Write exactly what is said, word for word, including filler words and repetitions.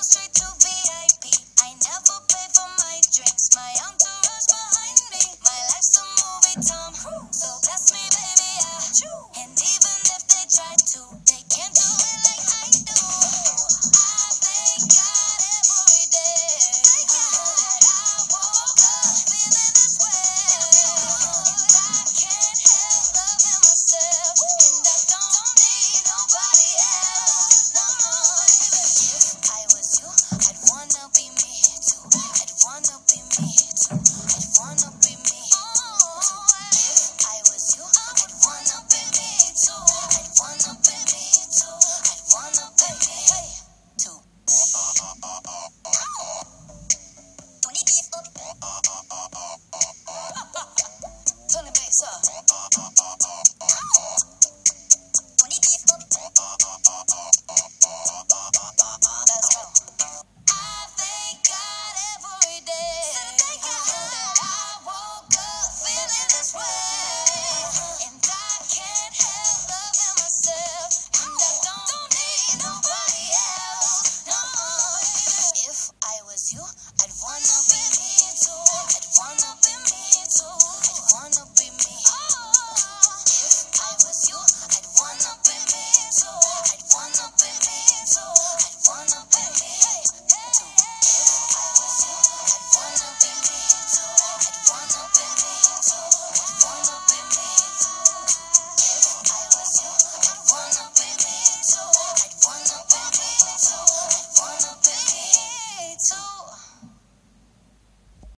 straight to V I P. I never pay for my drinks. My entourage behind me. My life's a movie, Tom. So bless me, baby, yeah. And even if they try to, they can't do it like I do. I thank God every day. Thank God that I woke up feeling this way. And I can't help loving myself. And I don't need nobody else. No. If I was you, I'd wanna be me too. I'd wanna be me too. I'd wanna be me too. If I was you, I'd wanna be me too. I'd wanna be me too. I'd wanna be me too. Tony beef up. Tony bass up. Tony beef up. Let's go. I thank God every day that I woke up feeling this way. And I can't help loving myself. And I don't need nobody else. No. If I was you, I'd wanna be me too. I'd wanna be me too. I'd wanna be me. If I was you, I'd wanna be me too. I'd wanna be me too. I'd wanna be me too. If I was you, I'd wanna be me too. I'd wanna be me too. I'd wanna be me too. If I was you, I'd wanna be me too. I'd wanna be me too. I'd wanna be me too.